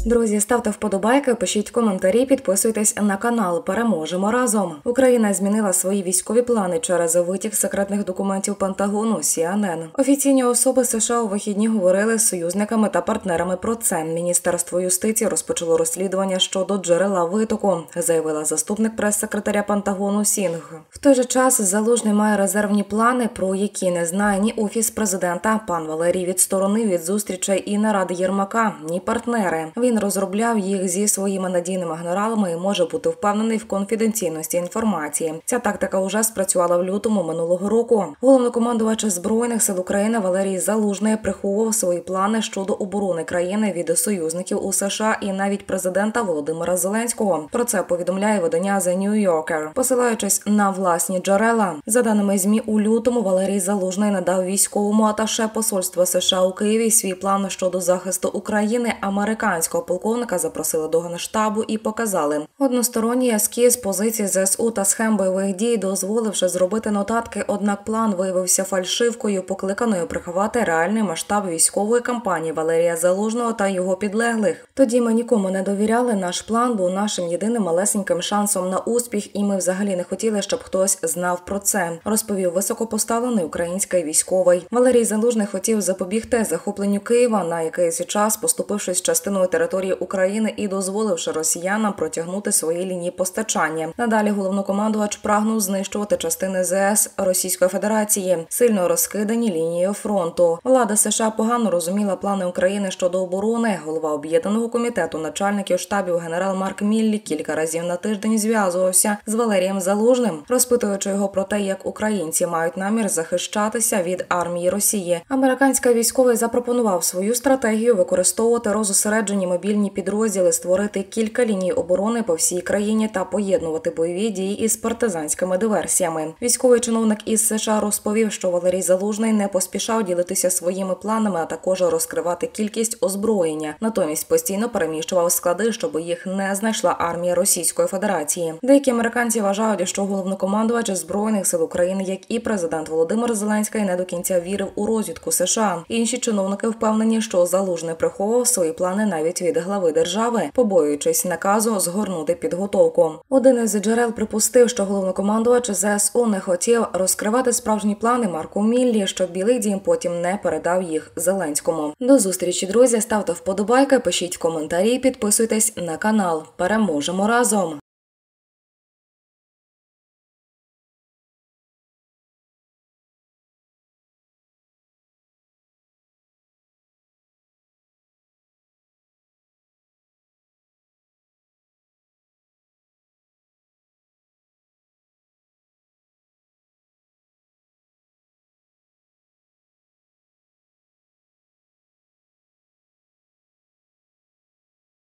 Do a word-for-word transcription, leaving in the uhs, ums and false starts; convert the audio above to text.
Друзі, ставте вподобайки, пишіть коментарі, підписуйтесь на канал. Переможемо разом. Україна змінила свої військові плани через витік секретних документів Пентагону Сі Ен Ен. Офіційні особи США у вихідні говорили з союзниками та партнерами про це. Міністерство юстиції розпочало розслідування щодо джерела витоку, заявила заступник прес-секретаря Пентагону Сінг. В той же час Залужний має резервні плани, про які не знає ні Офіс президента. Пан Валерій відсторонив від зустрічей і наради Єрмака, ні партнери. Він розробляв їх зі своїми надійними генералами і може бути впевнений в конфіденційності інформації. Ця тактика уже спрацювала в лютому минулого року. Головнокомандувач Збройних сил України Валерій Залужний приховував свої плани щодо оборони країни від союзників у США і навіть президента Володимира Зеленського. Про це повідомляє видання The New Yorker, посилаючись на власні джерела. За даними ЗМІ, у лютому Валерій Залужний надав військовому аташе посольства США у Києві свій план щодо захисту України. Американського полковника запросили до Генштабу і показали односторонній ескіз позиції Зе Ес У та схем бойових дій, дозволивши зробити нотатки, однак план виявився фальшивкою, покликаною приховати реальний масштаб військової кампанії Валерія Залужного та його підлеглих. Тоді ми нікому не довіряли, наш план був нашим єдиним малесеньким шансом на успіх, і ми взагалі не хотіли, щоб хтось знав про це, розповів високопоставлений український військовий. Валерій Залужний хотів запобігти захопленню Києва на якийсь час, поступившись частиною території України і дозволивши росіянам протягнути свої лінії постачання. Надалі головнокомандувач прагнув знищувати частини Зе Ес Російської Федерації, сильно розкидані лінією фронту. Влада США погано розуміла плани України щодо оборони. Голова Об'єднаного комітету начальників штабів генерал Марк Міллі кілька разів на тиждень зв'язувався з Валерієм Залужним, розпитуючи його про те, як українці мають намір захищатися від армії Росії. Американський військовий запропонував свою стратегію використовувати розосереджені мобільні підрозділи, створити кілька ліній оборони по всій країні та поєднувати бойові дії із партизанськими диверсіями. Військовий чиновник із США розповів, що Валерій Залужний не поспішав ділитися своїми планами, а також розкривати кількість озброєння. Натомість постійно переміщував склади, щоб їх не знайшла армія Російської Федерації. Деякі американці вважають, що головнокомандувач Збройних сил України, як і президент Володимир Зеленський, не до кінця вірив у розвідку США. Інші чиновники впевнені, що Залужний приховував свої плани навіть від глави держави, побоюючись наказу згорнути підготовку. Один із джерел припустив, що головнокомандувач Зе Ес У не хотів розкривати справжні плани Марку Міллі, щоб Білий дім потім не передав їх Зеленському. До зустрічі, друзі, ставте вподобайки, пишіть коментарі, підписуйтесь на канал. Переможемо разом!